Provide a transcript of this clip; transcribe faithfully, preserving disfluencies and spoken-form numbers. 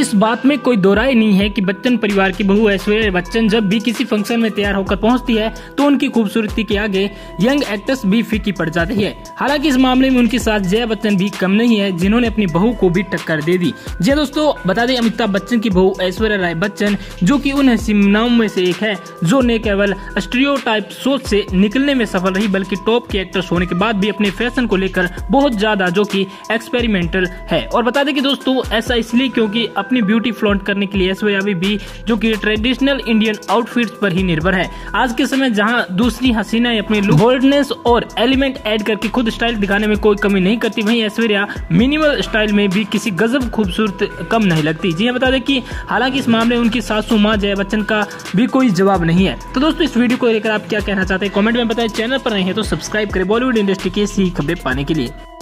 इस बात में कोई दो राय नहीं है कि बच्चन परिवार की बहू ऐश्वर्या बच्चन जब भी किसी फंक्शन में तैयार होकर पहुंचती है तो उनकी खूबसूरती के आगे यंग एक्ट्रेस भी फीकी पड़ जाती है। हालांकि इस मामले में उनकी सास जया बच्चन भी कम नहीं है, जिन्होंने अपनी बहू को भी टक्कर दे दी। जी दोस्तों, बता दें अमिताभ बच्चन की बहू ऐश्वर्या राय बच्चन, जो कि उन हसीनाओं में से एक है जो न केवल स्टीरियोटाइप सोच से निकलने में सफल रही बल्कि टॉप की एक्ट्रेस होने के बाद भी अपने फैशन को लेकर बहुत ज्यादा जो कि एक्सपेरिमेंटल है। और बता दें कि दोस्तों ऐसा इसलिए क्योंकि अपनी ब्यूटी फ्लॉन्ट करने के लिए ऐश्वर्या अभी भी जो कि ट्रेडिशनल इंडियन आउटफिट्स पर ही निर्भर है। आज के समय जहां दूसरी हसीनाएं अपने लुक, बोल्डनेस और एलिमेंट ऐड करके खुद स्टाइल दिखाने में कोई कमी नहीं करती, वहीं ऐश्वर्या मिनिमल स्टाइल में भी किसी गजब खूबसूरत कम नहीं लगती। जी हाँ, बता दें कि हालांकि इस मामले में उनकी सासू मां जया बच्चन का भी कोई जवाब नहीं है। तो दोस्तों इस वीडियो को लेकर आप क्या कहना चाहते हैं कमेंट में बताएं। चैनल पर नहीं है तो सब्सक्राइब करें बॉलीवुड इंडस्ट्री की ऐसी खबरें पाने के लिए।